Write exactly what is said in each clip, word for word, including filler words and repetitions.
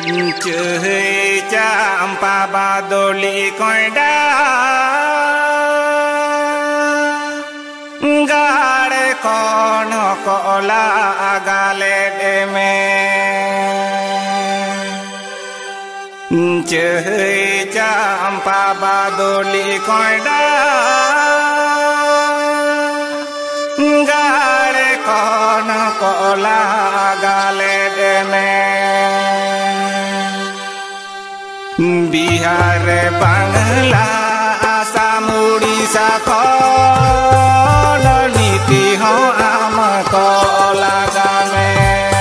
Chơi champa ba doli koida gare kono kola agale de me chơi champa ba doli koida gare kono kola agale de me Bihar Bangla Assam Orissa को नीति हो आम को लगाने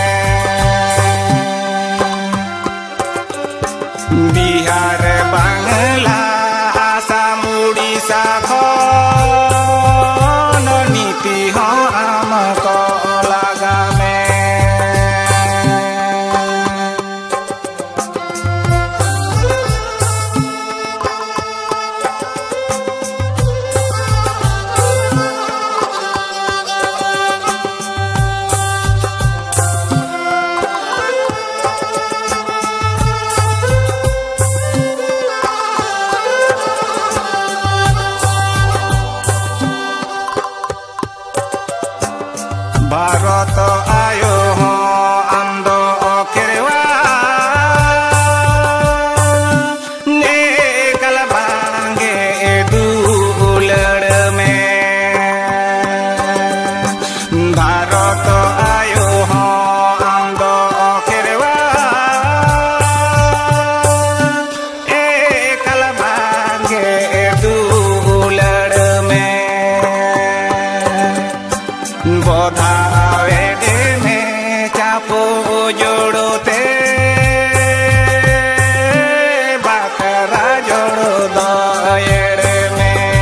बिहार बांग्ला आसाम उड़ीसा को नीति हो आम को लगाने भारत आयो हो अंदो खेरवा ने कल भांगे दूलड़ में भारत आयो हो अंदो खेरवा ए कल भांगे दूलड़ में बोधा जोड़ोते बाकरा जोड़ो दायर में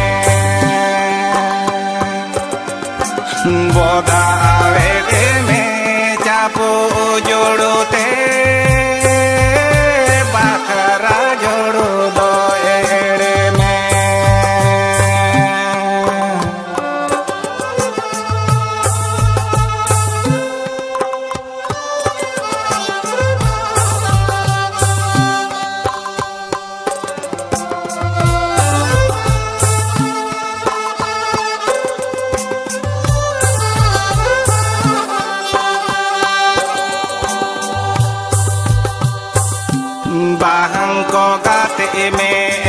बोधा वेदे में चापो जोड़ोते बाकरा जोड़ो दायर में bahang ko kate me